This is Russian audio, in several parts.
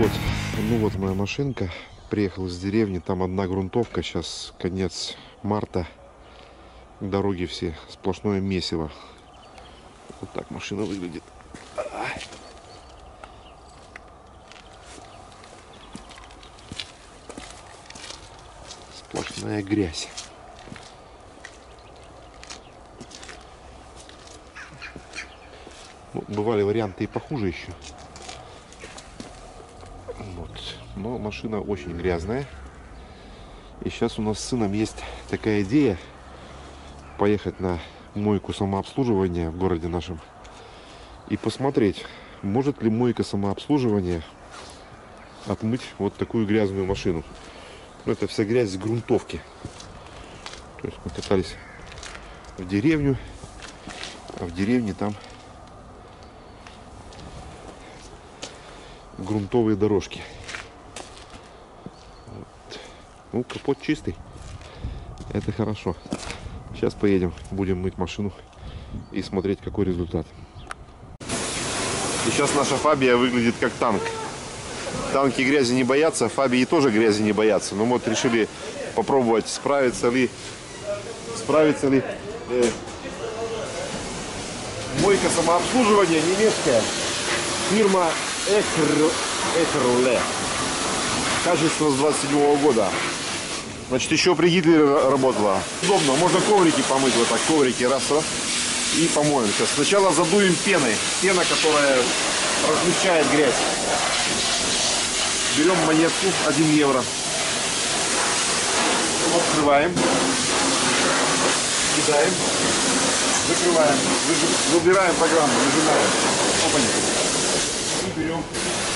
Ну вот моя машинка. Приехал из деревни, там одна грунтовка. Сейчас конец марта. Дороги все сплошное месиво. Вот так машина выглядит. Сплошная грязь. Ну, бывали варианты и похуже еще. Вот. Но машина очень грязная. И сейчас у нас с сыном есть такая идея поехать на мойку самообслуживания в городе нашем и посмотреть, может ли мойка самообслуживания отмыть вот такую грязную машину. Это вся грязь с грунтовки. То есть мы катались в деревню, а в деревне там грунтовые дорожки. Вот. Ну, капот чистый. Это хорошо. Сейчас поедем, будем мыть машину и смотреть, какой результат. Сейчас наша Фабия выглядит как танк. Танки грязи не боятся, Фабии тоже грязи не боятся. Но мы вот решили попробовать, справится ли мойка самообслуживания немецкая. Фирма Экерле. Качество с 27-го года. Значит, еще при Гитлере работала. Удобно, можно коврики помыть, вот так, коврики, раз, и помоем. Сейчас сначала задуем пеной. Пена, которая размягчает грязь. Берем монетку 1 евро. Открываем. Кидаем. Закрываем. Выбираем программу, нажимаем. Опаньки. И берем.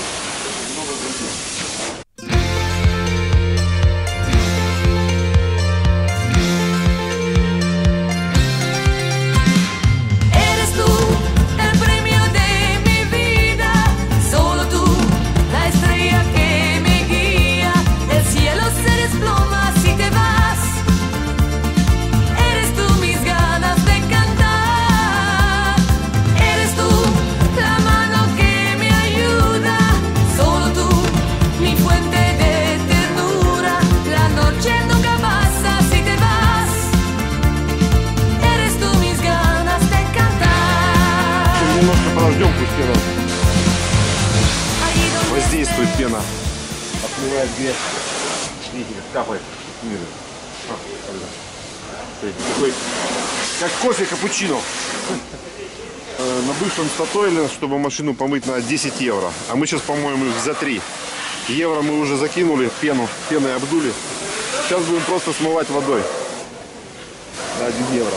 Подождем, пусть пена воздействует, пена отмывает грязь. Видите, как капает. Такой, как кофе капучино. На бывшем Статойле, чтобы машину помыть, на 10 евро. А мы сейчас помоем их за 3 евро. Мы уже закинули пеной обдули. Сейчас будем просто смывать водой на 1 евро.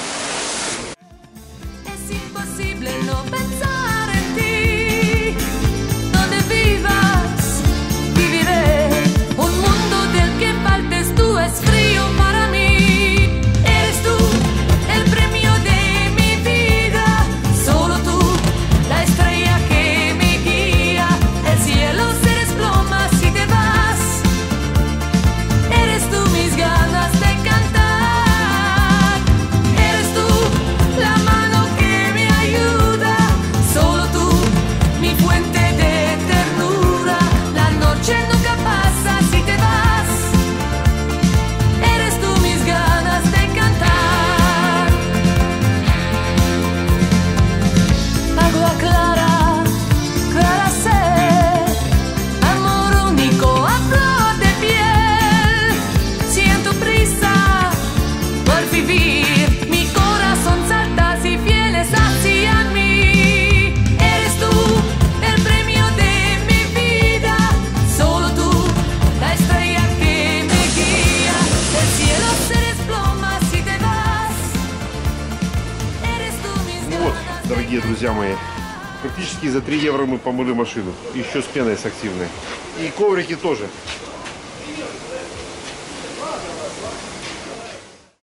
Дорогие друзья мои, практически за 3 евро мы помыли машину. Еще с пеной, с активной. И коврики тоже.